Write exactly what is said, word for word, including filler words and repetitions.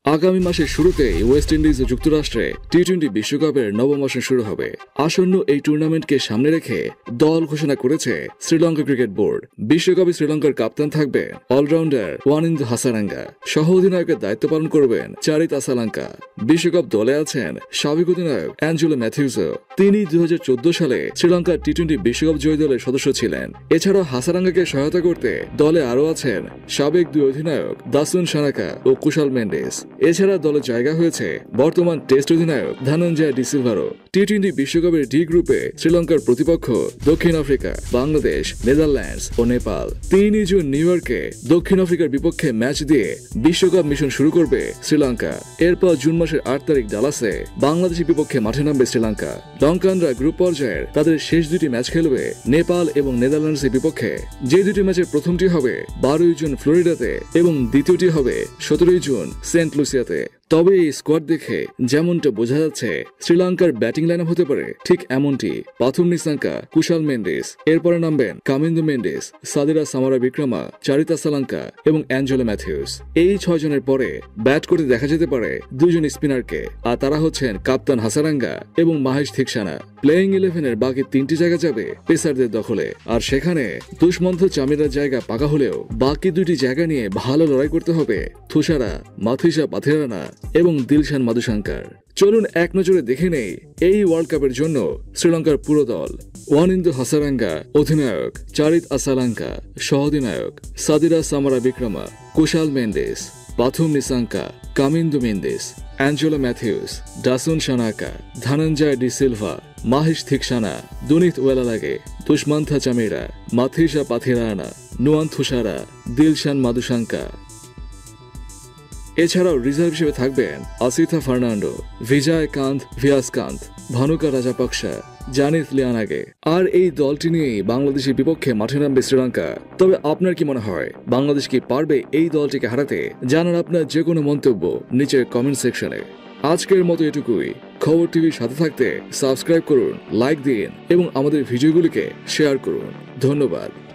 আগামী মাসের শুরুতেই ওয়েস্ট ইন্ডিজ ও যুক্তরাষ্ট্রে টি টোয়েন্টি বিশ্বকাপের নবম আসর শুরু হবে। আসন্ন এই টুর্নামেন্টকে সামনে রেখে দল ঘোষণা করেছে শ্রীলঙ্কা ক্রিকেট বোর্ড। বিশ্বকাপে শ্রীলঙ্কার কাপ্তান থাকবে অলরাউন্ডার ওয়ানিন্দু হাসারাঙ্গা, সহ অধিনায়কের দায়িত্ব পালন করবেন চারিত আসালাঙ্কা। বিশ্বকাপ দলে আছেন সাবেক অধিনায়ক অ্যাঞ্জেলো ম্যাথিউসও। তিনি দুই হাজার চোদ্দ সালে শ্রীলঙ্কার টি টোয়েন্টি বিশ্বকাপ জয়ী দলের সদস্য ছিলেন। এছাড়াও হাসারাঙ্গাকে সহায়তা করতে দলে আরও আছেন সাবেক দুই অধিনায়ক দাসুন সানাকা ও কুশাল মেন্ডেস। এছাড়া দলে জায়গা হয়েছে বর্তমান টেস্ট অধিনায়ক ধনঞ্জয় ডিসিলভারও। টি টোয়েন্টি বিশ্বকাপের ডি গ্রুপে শ্রীলঙ্কার প্রতিপক্ষ দক্ষিণ আফ্রিকা, বাংলাদেশ, নেদারল্যান্ডস ও নেপাল। তিনই জুন নিউ ইয়র্কে দক্ষিণ আফ্রিকার বিপক্ষে ম্যাচ দিয়ে বিশ্বকাপ মিশন শুরু করবে শ্রীলঙ্কা। এরপর জুন মাসের আট তারিখ ডালাসে বাংলাদেশের বিপক্ষে মাঠে নামবে শ্রীলঙ্কা। লঙ্কানরা গ্রুপ পর্যায়ের তাদের শেষ দুটি ম্যাচ খেলবে নেপাল এবং নেদারল্যান্ডসের বিপক্ষে। যে দুটি ম্যাচের প্রথমটি হবে বারোই জুন ফ্লোরিডাতে এবং দ্বিতীয়টি হবে সতেরোই জুন সেন্ট লুসিয়াতে। তবে এই স্কোয়াড দেখে যেমনটা বোঝা যাচ্ছে শ্রীলঙ্কার ব্যাটিং লাইন আপ হতে পারে ঠিক এমনটি। পাথুম নিসাঙ্কা, কুশাল মেন্ডেস, এরপরে নামবেন কামিন্দু মেন্ডেস, সাদিরা সামারা বিক্রমা, চারিত আসালাঙ্কা এবং অ্যাঞ্জেলো ম্যাথিউস। এই ছয় জনের পরে ব্যাট করতে দেখা যেতে পারে দুজন স্পিনারকে, আর তারা হচ্ছেন কাপ্তান হাসারাঙ্গা এবং মাহেশ থিকসানা। প্লেইং ইলেভেনের বাকি তিনটি জায়গা যাবে পেসারদের দখলে, আর সেখানে দুষ্মন্ত চামিরার জায়গা পাকা হলেও বাকি দুইটি জায়গা নিয়ে ভালো লড়াই করতে হবে থুষারা, মাথিসা পাথিরানা এবং দিলশান মাদুশঙ্কর। চলুন এক নজরে দেখে নেই এই ওয়ার্ল্ড কাপের জন্য শ্রীলঙ্কার পুরো দল। ওয়ানিন্দু হাসারাঙ্গা অধিনায়ক, চারিত আসালাঙ্কা সহ অধিনায়ক, সাদিরা সামারা বিক্রমা, কুশাল মেন্ডেস, পাথুম নিসাঙ্কা, কামিন্দু মেন্ডেস, অ্যাঞ্জেলো ম্যাথিউস, ডাসুন সানাকা, ধনঞ্জয় ডি সিলভা, মাহেশ থিকসানা, দুনিত ওয়েলালাগে, দুষ্মন্থা চামিরা, মাথিসা পাথিরানা, নুয়ান থুষারা, দিলশান মাদুশঙ্কা। এছাড়াও রিজার্ভ হিসেবে থাকবেন আসিথা ফার্নান্ডো, ভিজয় কান্ত ভিয়াসকান্ত, ভানুকা রাজাপাকসা, জানিত লিয়ানাগে। আর এই দলটি নিয়েই বাংলাদেশের বিপক্ষে মাঠে নামবে শ্রীলঙ্কা। তবে আপনার কি মনে হয় বাংলাদেশ কি পারবে এই দলটিকে হারাতে? জানান আপনার যে কোনো মন্তব্য নিচের কমেন্ট সেকশনে। আজকের মতো এটুকুই। খবর টিভির সাথে থাকতে সাবস্ক্রাইব করুন, লাইক দিন এবং আমাদের ভিডিওগুলিকে শেয়ার করুন। ধন্যবাদ।